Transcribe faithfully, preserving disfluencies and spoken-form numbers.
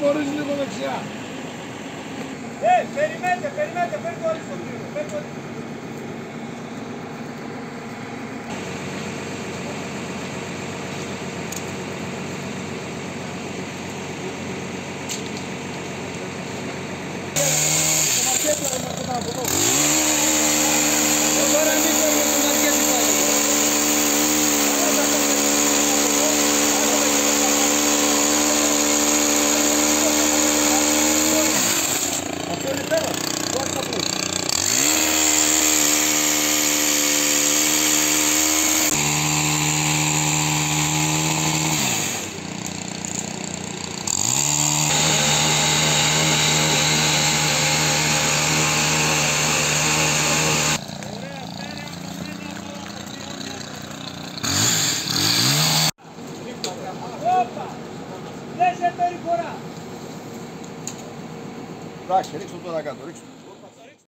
μπορείς λίγο δεξιά. Ε, περιμένετε, περιμένετε, παίρνω όλοι στον κύριο. Παίρνω όλοι. Τώρα μην φεύγω στον αρκέτη πάλι. Αυτό είναι πέρα. Δώστε τα πλούς. Όπα! Δεν σε περιφορά. Εντάξει, ρίξτε το τώρα κάτω, ρίξτε το.